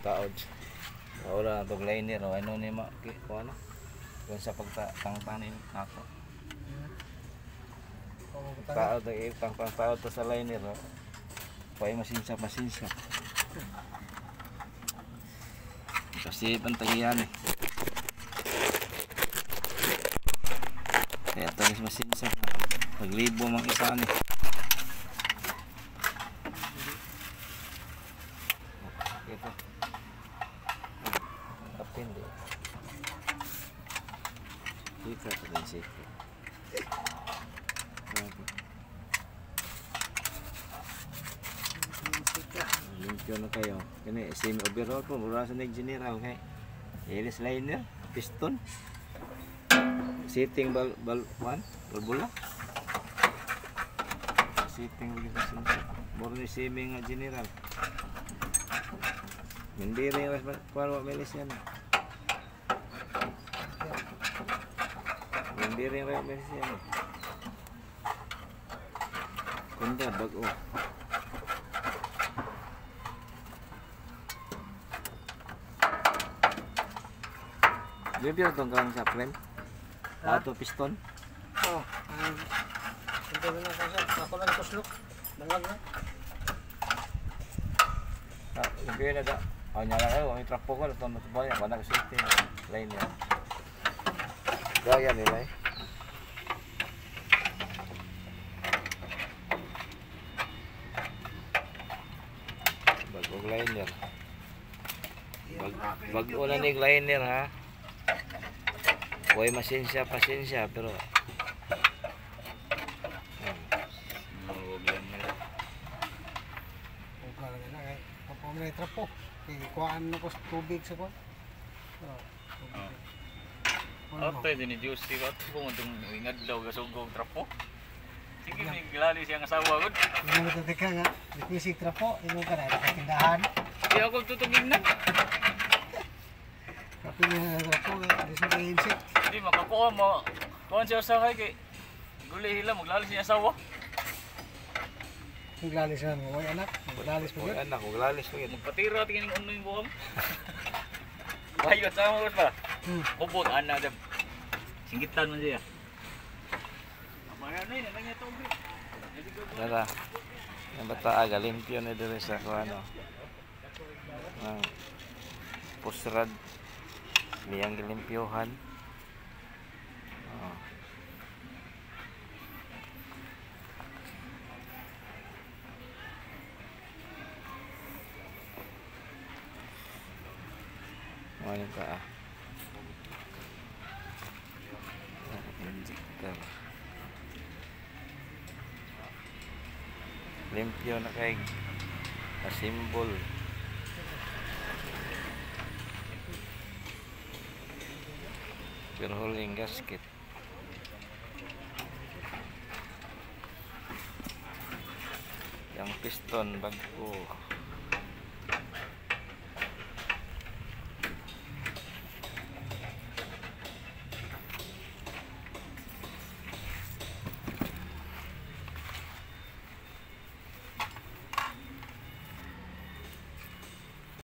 taod. Ora tog liner o ano ni ma ko ano. Kung sa pagtangtanin nako. Taod ay taod to sa liner o. Pay masinsa. Kasi pantagihan eh. Kaya tagis masinsa. Paglibo mang isa ni. Ito. Kapin di. Kita sa din safety. Limpyo na kayo. Kani semi overall po mura sa general kay. Iris liner, piston. Sitting bal bola. Sitting lagi sa mura ni semi nga general. Hindi rin para melis yan. Hindi rin melis yan. Kunda bago. Limpyo itong kang sa frame? Auto piston? Oo. Hindi mo na kasi. Ako lang kuslok. Bangag na. Limpyo na da. Nyala kayo. May trapo ko. Ito matubal yan. Banak safety. Line yan. Gaya nila eh. Bagong liner. Bago na ning liner ha. Huwag pasensya pero may trapo. Kuhaan na ko tubig sa kuhaan. Otoy din ni Juicy ko ito kung itong ingad daw gasugog trapo. Sige, may gilali siyang asawa ko. Hindi mo tatika nga. Requisite trapo. Ino ka na. Katindahan. Hindi ako tutugin na. Kapag yung trapo. Hindi siya may insect. Hindi, makakuha mo. Kuhaan siya asawa kay gulay hila. Maglali siya asawa. Maglalis na mo. May anak. Maglalis po yun. anak, maglalis mo yun. Magpatira tingin yung uno yung buham. Bayot sama ko ba? Ubod, anak dyan. Singgitan mo siya. Amaya na yun, anak niya tubig. Dara. Ang bata aga, limpyo na dito sa kung ano. Pusrad. Niyang gilimpyohan. Ano ka injector. Limpyo na kay asimbol. Pero holding gasket. Yang piston bago.